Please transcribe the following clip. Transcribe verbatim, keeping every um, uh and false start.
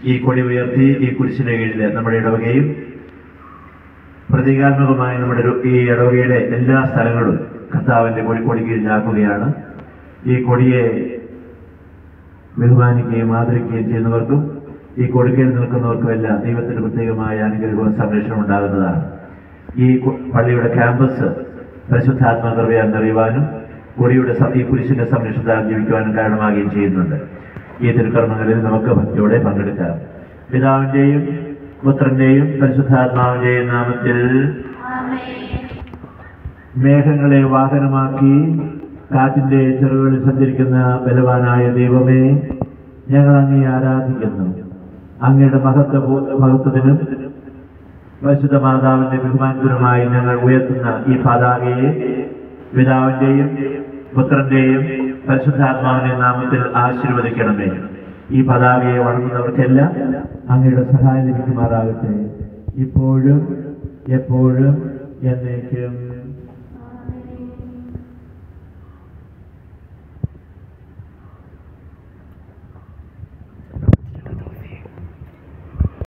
ഈ കൊടി ഉയർത്തി ഈ കുരിശിന്റെ കീഴിൽ നമ്മുടെ ഇടവകയും പ്രതീകാത്മകമായി നമ്മുടെ ഈ ഇടവകയുടെ എല്ലാ സ്ഥലങ്ങളും കർത്താവിൻ്റെ കൊടി കീഴിലാക്കുകയാണ്. ഈ കൊടിയെ ബഹുമാനിക്കുകയും ആദരിക്കുകയും ചെയ്യുന്നവർക്കും ഈ കൊടിക്കീഴിൽ നിൽക്കുന്നവർക്കുമെല്ലാം ദൈവത്തിന് പ്രത്യേകമായ അനുഗ്രഹവും സംരക്ഷണം ഉണ്ടാകുന്നതാണ്. ഈ പള്ളിയുടെ ക്യാമ്പസ് പരിശുദ്ധാത്മകൃപയാൽ നിറയുവാനും കൊടിയുടെ ഈ കുരിശിന്റെ സംരക്ഷണത്താൽ ജീവിക്കുവാനും കാരണമാകുകയും ചെയ്യുന്നുണ്ട്. ഈ തിരുക്കർമ്മങ്ങളിൽ നമുക്ക് ഭക്തിയോടെ പങ്കെടുക്കാം. പിതാവിൻ്റെയും പുത്രന്റെയും പരിശുദ്ധാത്മാവിന്റെയും നാമത്തിൽ. മേഘങ്ങളെ വാഹനമാക്കി കാറ്റിന്റെ ചെറുകളിൽ സഞ്ചരിക്കുന്ന ബലവാനായ ദൈവമേ, ഞങ്ങൾ അങ്ങേ ആരാധിക്കുന്നു. അങ്ങയുടെ മഹത്വ മഹത്വത്തിനും പരിശുദ്ധ മാതാവിന്റെ ബഹുമാനത്തിനുമായി ഞങ്ങൾ ഉയർത്തുന്ന ഈ പതാകയെ പിതാവിന്റെയും പുത്രന്റെയും പരിശുദ്ധാത്മാവിന്റെ നാമത്തിൽ ആശീർവദിക്കണമേ. ഈ പതാകയെ വണങ്ങുന്നവർക്കെല്ലാം അങ്ങയുടെ സഹായം ലഭിക്കുമാറാകട്ടെ, ഇപ്പോഴും എപ്പോഴും എന്നേക്കും.